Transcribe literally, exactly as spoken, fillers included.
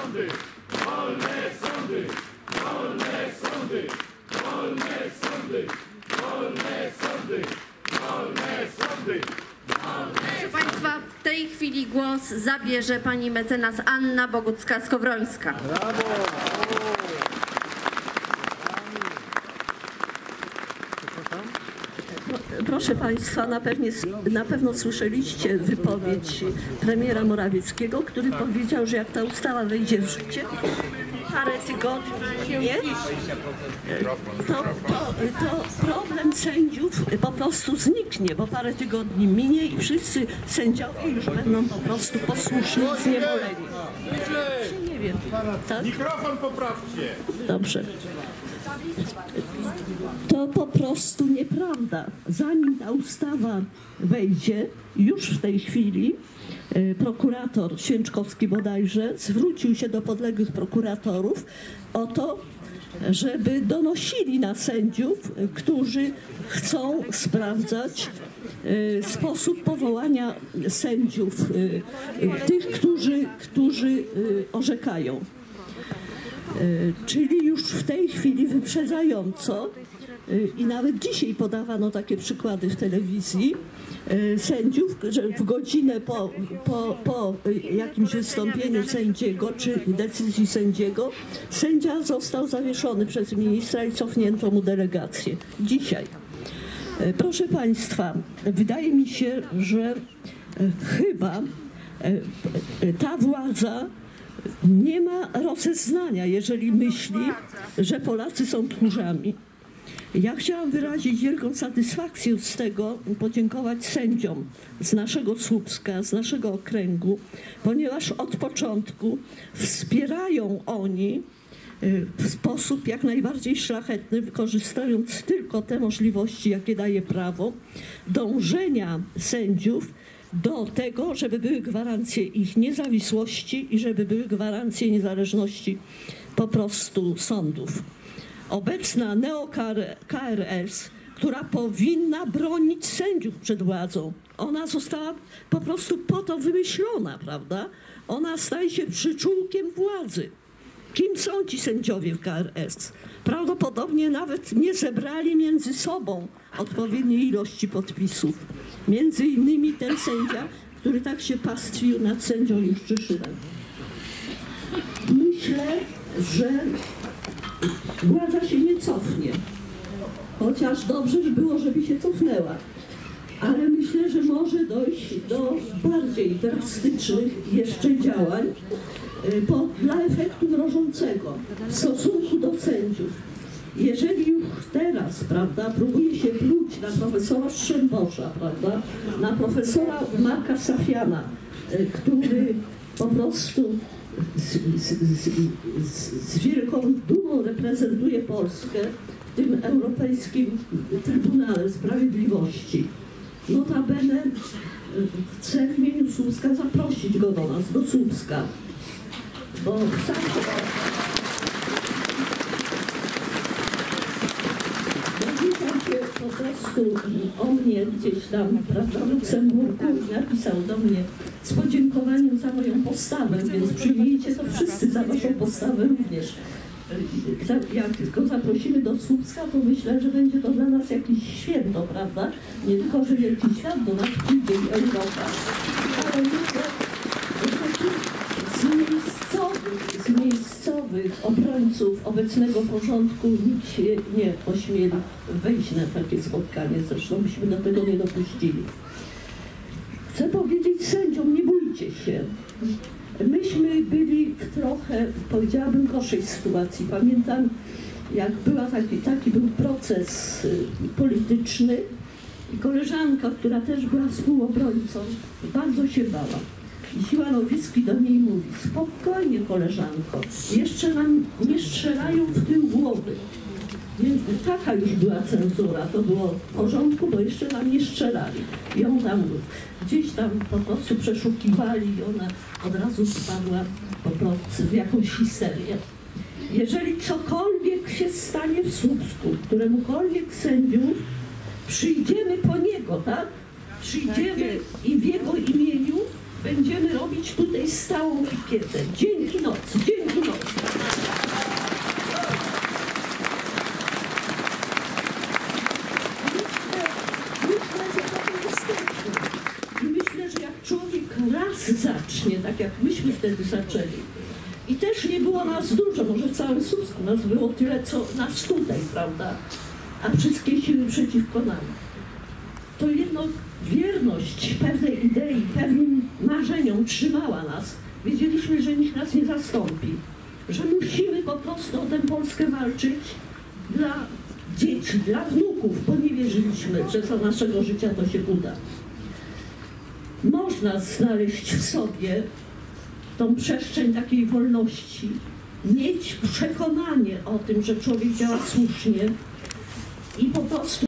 sądy! Wolne sądy! Wolne sądy! Wolne sądy! Wolne sądy! Wolne sądy! Proszę Państwa, w tej chwili głos zabierze pani mecenas Anna Bogucka-Skowrońska. Brawo! Proszę Państwa, na, pewnie, na pewno słyszeliście wypowiedź premiera Morawieckiego, który powiedział, że jak ta ustawa wejdzie w życie, parę tygodni, nie? To, to, to problem sędziów po prostu zniknie, bo parę tygodni minie i wszyscy sędziowie już będą po prostu posłuszni, zniewoleni. Nie wiem, tak? Mikrofon poprawcie! Dobrze. To po prostu nieprawda. Zanim ta ustawa wejdzie, już w tej chwili e, prokurator Święczkowski bodajże zwrócił się do podległych prokuratorów o to, żeby donosili na sędziów, którzy chcą sprawdzać e, sposób powołania sędziów, e, tych, którzy, którzy e, orzekają. Czyli już w tej chwili wyprzedzająco i nawet dzisiaj podawano takie przykłady w telewizji sędziów, że w godzinę po, po, po jakimś wystąpieniu sędziego czy decyzji sędziego sędzia został zawieszony przez ministra i cofnięto mu delegację. Dzisiaj. Proszę Państwa, wydaje mi się, że chyba ta władza nie ma rozeznania, jeżeli myśli, że Polacy są tchórzami. Ja chciałam wyrazić wielką satysfakcję z tego, podziękować sędziom z naszego Słupska, z naszego okręgu, ponieważ od początku wspierają oni w sposób jak najbardziej szlachetny, wykorzystując tylko te możliwości, jakie daje prawo, dążenia sędziów do tego, żeby były gwarancje ich niezawisłości i żeby były gwarancje niezależności po prostu sądów. Obecna neo-K R S, która powinna bronić sędziów przed władzą, ona została po prostu po to wymyślona, prawda? Ona staje się przyczółkiem władzy. Kim są ci sędziowie w K R S? Prawdopodobnie nawet nie zebrali między sobą odpowiedniej ilości podpisów. Między innymi ten sędzia, który tak się pastwił nad sędzią Juszczyszynem. Myślę, że władza się nie cofnie. Chociaż dobrze by było, żeby się cofnęła. Ale myślę, że może dojść do bardziej drastycznych jeszcze działań po, dla efektu mrożącego w stosunku do sędziów. Jeżeli już teraz, prawda, próbuje się pluć na profesora Strzembosza, prawda, na profesora Marka Safiana, który po prostu z, z, z, z, z wielką dumą reprezentuje Polskę w tym Europejskim Trybunale Sprawiedliwości. Notabene chcę w imieniu Słupska zaprosić go do nas, do Słupska, bo sam po prostu o mnie gdzieś tam, prawda, w Luksemburgu napisał do mnie z podziękowaniem za moją postawę, więc przyjmijcie to wszyscy za waszą postawę również. Jak go zaprosimy do Słupska, to myślę, że będzie to dla nas jakieś święto, prawda? Nie tylko, że Wielki Świat do nas przyjdzie i Europa, ale myślę, że z miejscowych, z miejscowych obrońców obecnego porządku nikt się nie ośmieli wejść na takie spotkanie, zresztą byśmy do tego nie dopuścili. Chcę powiedzieć sędziom, nie bójcie się. Myśmy byli w trochę, powiedziałabym, gorszej sytuacji. Pamiętam, jak była taki, taki był proces polityczny i koleżanka, która też była współobrońcą, bardzo się bała. I Siła Nowicki do niej mówi: spokojnie, koleżanko, jeszcze nam nie strzelają w tył głowy. Więc taka już była cenzura, to było w porządku, bo jeszcze nam nie strzelali. I ją tam gdzieś tam po prostu przeszukiwali i ona od razu spadła po prostu w jakąś histerię. Jeżeli cokolwiek się stanie w Słupsku, któremukolwiek sędziów, przyjdziemy po niego, tak? Przyjdziemy i w jego imieniu będziemy robić tutaj stałą pikietę. Dzięki nocy, dzięki nocy. Myślę, że tak jesteśmy. I myślę, że jak człowiek raz zacznie, tak jak myśmy wtedy zaczęli, i też nie było nas dużo, może w całym Słupsku nas było tyle, co nas tutaj, prawda? A wszystkie siły przeciwko nam. To jedno wierność pewnej idei, pewnym marzeniom trzymała nas. Wiedzieliśmy, że nikt nas nie zastąpi, że musimy po prostu o tę Polskę walczyć dla dzieci, dla wnuków, bo nie wierzyliśmy, że za naszego życia to się uda. Można znaleźć w sobie tą przestrzeń takiej wolności, mieć przekonanie o tym, że człowiek działa słusznie i po prostu